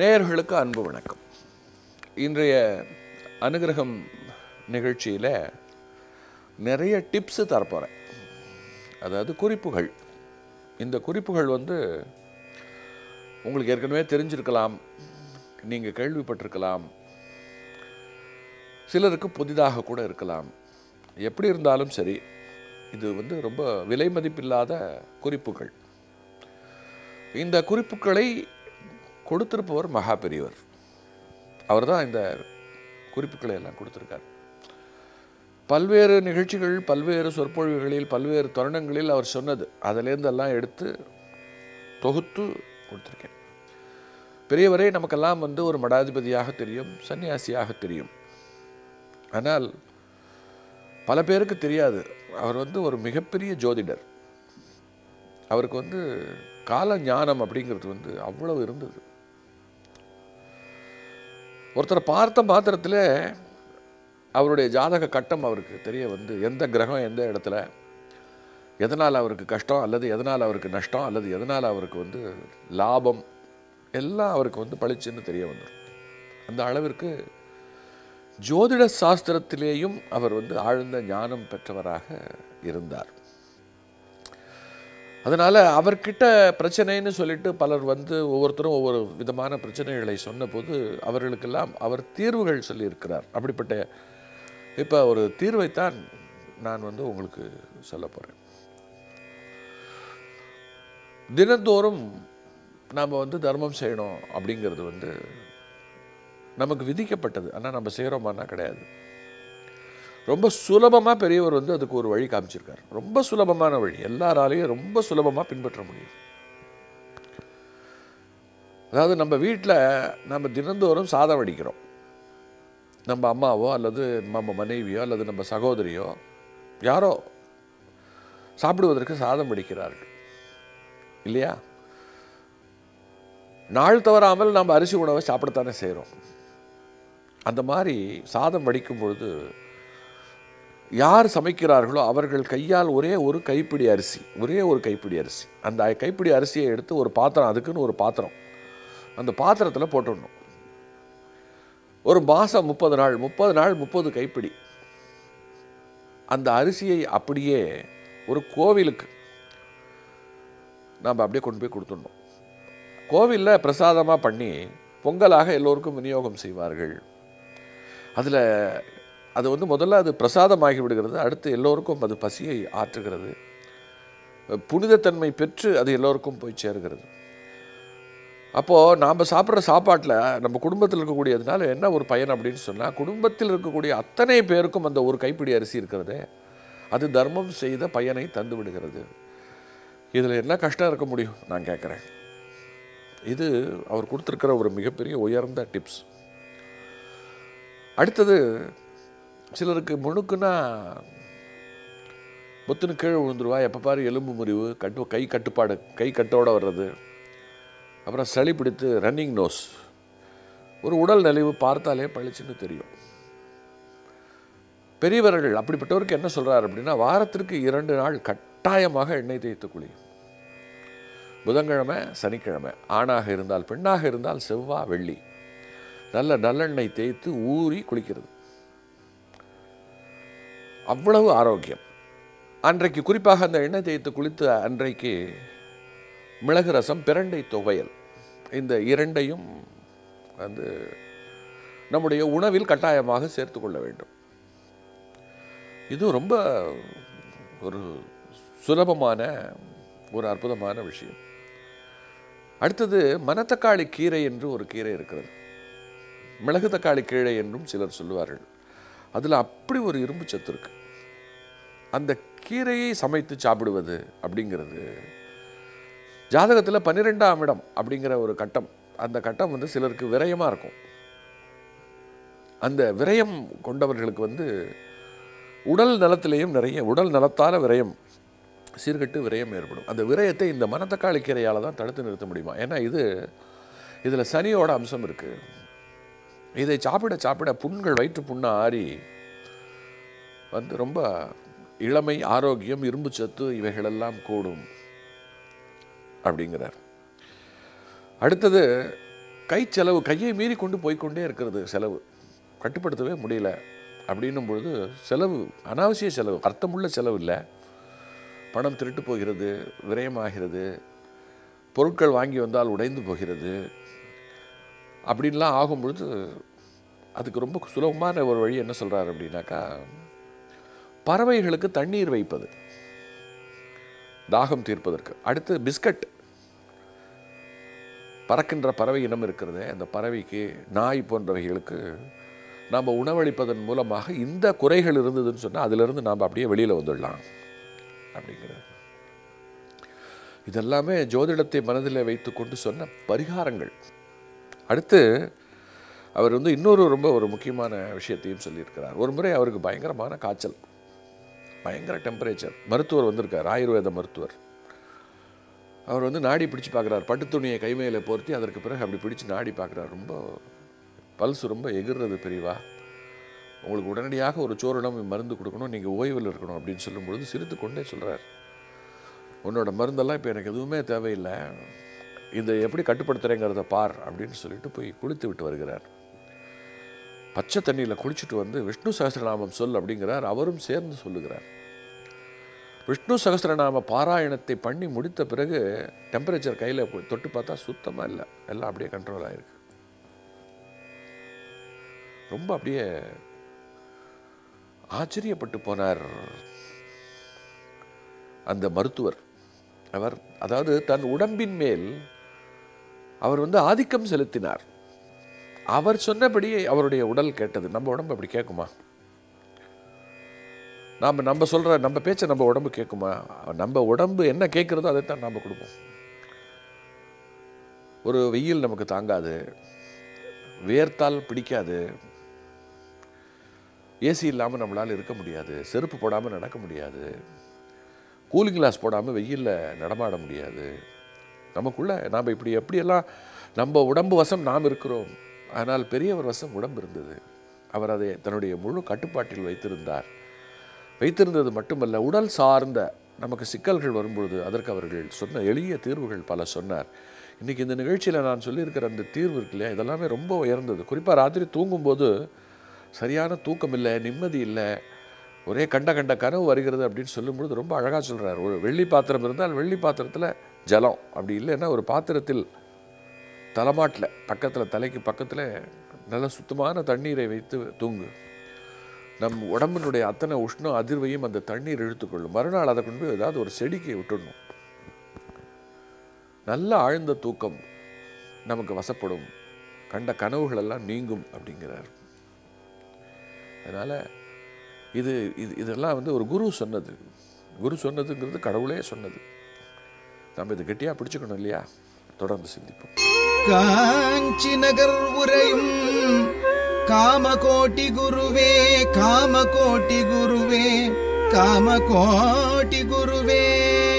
நேயர்களுக்கு அன்பு வணக்கம். இன்றைய அனுகிரகம் நிகழ்ச்சியில் நிறைய டிப்ஸ் தரப்போகிறேன். அதாவது குறிப்புகள். இந்த குறிப்புகள் உங்களுக்கு ஏற்கனவே தெரிஞ்சிருக்கலாம், நீங்கள் கேள்விப்பட்டிருக்கலாம், சிலருக்கு புதிதாக கூட இருக்கலாம். எப்படி இருந்தாலும் சரி, இது ரொம்ப விலை மதிப்பில்லாத குறிப்புகள். இந்த குறிப்புகளை கொடுத்திருப்பவர் மகா பெரியவர். அவர் தான் இந்த குறிப்புகளை எல்லாம் கொடுத்திருக்கார். பல்வேறு நிகழ்ச்சிகள், பல்வேறு சொற்பொழிவுகளில், பல்வேறு தருணங்களில் அவர் சொன்னது, அதிலேருந்து எல்லாம் எடுத்து தொகுத்து கொடுத்துருக்கேன். பெரியவரே நமக்கெல்லாம் ஒரு மடாதிபதியாக தெரியும், சன்னியாசியாக தெரியும். ஆனால் பல பேருக்கு தெரியாது, அவர் ஒரு மிகப்பெரிய ஜோதிடர். அவருக்கு கால ஞானம் அப்படிங்கிறது அவ்வளவு இருந்தது. ஒருத்தரை பார்த்த மாத்திரத்தில் அவருடைய ஜாதக கட்டம் அவருக்கு தெரிய எந்த கிரகம் எந்த இடத்துல, எதனால் அவருக்கு கஷ்டம் அல்லது எதனால் அவருக்கு நஷ்டம் அல்லது எதனால் அவருக்கு லாபம் எல்லாம் அவருக்கு பளிச்சுன்னு தெரிய வந்துடும். அந்த அளவிற்கு ஜோதிட சாஸ்திரத்திலேயும் அவர் ஆழ்ந்த ஞானம் பெற்றவராக இருந்தார். அதனால் அவர்கிட்ட பிரச்சனைன்னு சொல்லிட்டு பலர் ஒவ்வொருத்தரும் ஒவ்வொரு விதமான பிரச்சனைகளை சொன்னபோது அவர்களுக்கெல்லாம் அவர் தீர்வுகள் சொல்லியிருக்கிறார். அப்படிப்பட்ட இப்போ ஒரு தீர்வைத்தான் நான் உங்களுக்கு சொல்ல போகிறேன். தினந்தோறும் நாம் தர்மம் செய்யணும் அப்படிங்கிறது நமக்கு விதிக்கப்பட்டது. ஆனால் நம்ம செய்கிறோமானா கிடையாது. ரொம்ப சுலபமாக பெரியவர் அதுக்கு ஒரு வழி காமிச்சிருக்கார். ரொம்ப சுலபமான வழி, எல்லாராலையும் ரொம்ப சுலபமாக பின்பற்ற முடியும். அதாவது நம்ம வீட்டில் நம்ம தினந்தோறும் சாதம் வடிக்கிறோம். நம்ம அம்மாவோ அல்லது நம்ம மனைவியோ அல்லது நம்ம சகோதரியோ யாரோ சாப்பிடுவதற்கு சாதம் வடிக்கிறார்கள் இல்லையா? நாள் தவறாமல் நம்ம அரிசி உணவை சாப்பிடத்தானே செய்கிறோம். அந்த மாதிரி சாதம் வடிக்கும் பொழுது யார் சமைக்கிறார்களோ அவர்கள் கையால் ஒரே ஒரு கைப்பிடி அரிசி, அந்த கைப்பிடி அரிசியை எடுத்து ஒரு பாத்திரம், அதுக்குன்னு ஒரு பாத்திரம், அந்த பாத்திரத்தில் போட்டுடணும். ஒரு மாதம் 30 நாள் 30 கைப்பிடி அந்த அரிசியை அப்படியே ஒரு கோவிலுக்கு நாம் அப்படியே கொண்டு போய் கொடுத்துடணும். கோவிலில் பிரசாதமாக பண்ணி பொங்கலாக எல்லோருக்கும் விநியோகம் செய்வார்கள். அதில் அது முதல்ல அது பிரசாதமாகி விடுகிறது. அடுத்து எல்லோருக்கும் அது பசியை ஆற்றுகிறது. புனிதத்தன்மை பெற்று அது எல்லோருக்கும் போய் சேருகிறது. அப்போது நாம் சாப்பிட்ற சாப்பாட்டில் நம்ம குடும்பத்தில் இருக்கக்கூடியதுனால என்ன ஒரு பயன் அப்படின்னு சொன்னால், குடும்பத்தில் இருக்கக்கூடிய அத்தனை பேருக்கும் அந்த ஒரு கைப்பிடி அரிசி இருக்கிறது, அது தர்மம் செய்த பயனை தந்து விடுகிறது. இதில் என்ன கஷ்டம் இருக்க முடியும் நான் கேட்குறேன். இது அவர் கொடுத்துருக்கிற ஒரு மிகப்பெரிய உயர்ந்த டிப்ஸ். அடுத்தது, சிலருக்கு முழுக்குன்னா முத்துன்னு கீழே விழுந்துருவா, எப்போ பாரு எலும்பு முறிவு, கை கட்டுப்பாடு, கை கட்டோடு வர்றது, அப்புறம் சளி பிடித்து ரன்னிங் நோஸ், ஒரு உடல் நலிவு பார்த்தாலே பளிச்சுன்னு தெரியும். பெரியவர்கள் அப்படிப்பட்டவருக்கு என்ன சொல்கிறார் அப்படின்னா, வாரத்திற்கு 2 நாள் கட்டாயமாக எண்ணெய் தேய்த்து குளியும். புதன்கிழமை, சனிக்கிழமை, ஆணாக இருந்தால் பெண்ணாக இருந்தால் செவ்வாய் வெள்ளி நல்லெண்ணெய் தேய்த்து ஊறி குளிக்கிறது. அவ்வளவு ஆரோக்கியம். அன்றைக்கு குறிப்பாக அந்த எண்ணெய் தேய்த்து குளித்த அன்றைக்கு மிளகு ரசம், பிரண்டை துவையல், இந்த இரண்டையும் நம்முடைய உணவில் கட்டாயமாக சேர்த்து கொள்ள வேண்டும். இது ரொம்ப ஒரு சுலபமான ஒரு அற்புதமான விஷயம். அடுத்தது, மணத்தக்காளி கீரை என்று ஒரு கீரை இருக்கிறது. மிளகு தக்காளி கீரை என்றும் சிலர் சொல்லுவார்கள். அதில் அப்படி ஒரு இரும்பு சத்து இருக்கு. அந்த கீரையை சமைத்து சாப்பிடுவது அப்படிங்கிறது ஜாதகத்தில் 12ஆம் இடம் அப்படிங்கிற ஒரு கட்டம். அந்த கட்டம் சிலருக்கு விரயமாக இருக்கும். அந்த விரயம் கொண்டவர்களுக்கு உடல் நலத்திலேயும் நிறைய உடல் நலத்தால் விரயம், சீர்கட்டு விரயம் ஏற்படும். அந்த விரயத்தை இந்த மணத்தக்காளி கீரையால் தான் தடுத்து நிறுத்த முடியுமா? ஏன்னா இதில் சனியோட அம்சம் இருக்குது. இதை சாப்பிட சாப்பிட புண்கள், வயிற்று புண்ணை ஆறி ரொம்ப இளமை, ஆரோக்கியம், இரும்பு சத்து இவைகளெல்லாம் கூடும் அப்படிங்கிறார். அடுத்தது, செலவு கையை மீறி கொண்டு போய்க்கொண்டே இருக்கிறது, செலவு கட்டுப்படுத்தவே முடியல. அப்படின்னும் பொழுது செலவு அனாவசிய செலவு, அர்த்தமுள்ள செலவு இல்லை. பணம் திருட்டு போகிறது, விரயமாகிறது, பொருட்கள் வாங்கி வந்தால் உடைந்து போகிறது. அப்படின்லாம் ஆகும் பொழுது அதுக்கு ரொம்ப சுலபமான ஒரு வழி என்ன சொல்கிறார் அப்படின்னாக்கா, பறவைகளுக்கு தண்ணீர் வைப்பது, தாகம் தீர்ப்பதற்கு. அடுத்து பிஸ்கட், பறக்கின்ற பறவை இனம் இருக்கிறது, அந்த பறவைக்கு, நாய் போன்றவைகளுக்கு நாம் உணவளிப்பதன் மூலமாக இந்த குறைகள் இருந்ததுன்னு சொன்னால் அதிலிருந்து நாம் அப்படியே வெளியில் வந்துடலாம் அப்படிங்கிறது. இதெல்லாமே ஜோதிடத்தை மனதில் வைத்து கொண்டு சொன்ன பரிகாரங்கள். அடுத்து அவர் இன்னொரு ரொம்ப ஒரு முக்கியமான விஷயத்தையும் சொல்லியிருக்கிறார். ஒரு முறை அவருக்கு பயங்கரமான காய்ச்சல், பயங்கர டெம்பரேச்சர். மருத்துவர் வந்திருக்கார், ஆயுர்வேத மருத்துவர். அவர் நாடி பிடிச்சு பார்க்குறார், பட்டு துணியை கைமையில் போர்த்தி அதற்கு பிறகு அப்படி பிடிச்சு நாடி பார்க்குறார். ரொம்ப பல்ஸ் ரொம்ப எகிர்றது பெரியவா, உங்களுக்கு உடனடியாக ஒரு சோறுடம் மருந்து கொடுக்கணும், நீங்கள் ஓய்வில் இருக்கணும் அப்படின்னு சொல்லும்பொழுது சிரித்து கொண்டே சொல்கிறார், உன்னோட மருந்தெல்லாம் இப்போ எனக்கு எதுவுமே தேவையில்லை, இதை எப்படி கட்டுப்படுத்துகிறேங்கிறத பார் அப்படின்னு சொல்லிட்டு போய் குளித்து விட்டு வருகிறார். பச்சை தண்ணியில் குளிச்சுட்டு விஷ்ணு சகஸ்ரநாமம் சொல் அப்படிங்கிறார். அவரும் சேர்ந்து சொல்லுகிறார். விஷ்ணு சகஸ்ரநாம பாராயணத்தை பண்ணி முடித்த பிறகு டெம்பரேச்சர் கையில் தொட்டு பார்த்தா சுத்தமாக இல்லை, எல்லாம் அப்படியே கண்ட்ரோல் ஆகிருக்கு. ரொம்ப அப்படியே ஆச்சரியப்பட்டு போனார் அந்த மருத்துவர். அவர் அதாவது தன் உடம்பின் மேல் அவர் ஆதிக்கம் செலுத்தினார். அவர் சொன்னபடி அவருடைய உடல் கேட்டது. நம்ம உடம்பு அப்படி கேட்குமா? நம்ம சொல்கிற நம்ம பேச்சை நம்ம உடம்பு கேட்குமா? நம்ம உடம்பு என்ன கேட்குறதோ அதைத்தான் நாம் கொடுப்போம். ஒரு வெயில் நமக்கு தாங்காது, வேர்த்தால் பிடிக்காது, ஏசி இல்லாமல் நம்மளால் இருக்க முடியாது, செருப்பு போடாமல் நடக்க முடியாது, கூலிங் கிளாஸ் போடாமல் வெயிலில் நடமாட முடியாது. நமக்குள்ளே நாம் இப்படி எப்படியெல்லாம் நம்ம உடம்பு வசம் நாம் இருக்கிறோம். ஆனால் பெரியவர் வசம் உடம்பு இருந்தது. அவர் அதை தன்னுடைய முழு கட்டுப்பாட்டில் வைத்திருந்தது மட்டுமல்ல, உடல் சார்ந்த நமக்கு சிக்கல்கள் வரும்பொழுது அதற்கு அவர்கள் சொன்ன எளிய தீர்வுகள் பல சொன்னார். இன்றைக்கி இந்த நிகழ்ச்சியில் நான் சொல்லியிருக்கிற அந்த தீர்வு இருக்கு இல்லையா, இதெல்லாமே ரொம்ப உயர்ந்தது. குறிப்பாக ராத்திரி தூங்கும்போது சரியான தூக்கம் இல்லை, நிம்மதி இல்லை, ஒரே கண்ட கனவு வருகிறது அப்படின்னு சொல்லும்பொழுது ரொம்ப அழகாக சொல்கிறார். ஒரு வெள்ளி பாத்திரம் இருந்தால் வெள்ளி பாத்திரத்தில் ஜலம், அப்படி இல்லைன்னா ஒரு பாத்திரத்தில் தலைமாட்டில் பக்கத்தில், தலைக்கு பக்கத்தில் நல்ல சுத்தமான தண்ணீரை வைத்து தூங்கு. நம் உடம்பினுடைய அத்தனை உஷ்ணம் அதிர்வையும் அந்த தண்ணீர் இழுத்துக்கொள்ளும். மறுநாள் அதை கொண்டு போய் ஏதாவது ஒரு செடிக்கு விட்டுடணும். நல்ல ஆழ்ந்த தூக்கம் நமக்கு வசப்படும், கண்ட கனவுகள் எல்லாம் நீங்கும் அப்படிங்கிறார். அதனால் இதெல்லாம் ஒரு குரு சொன்னது. குரு சொன்னதுங்கிறது கடவுளே சொன்னது. நம்ம இது கெட்டியாக பிடிச்சுக்கணும் இல்லையா? தொடர்ந்து சிந்திப்போம். காஞ்சி நகர் உரையும் காமகோட்டி குருவே, காமகோட்டி குருவே, காமகோட்டி குருவே.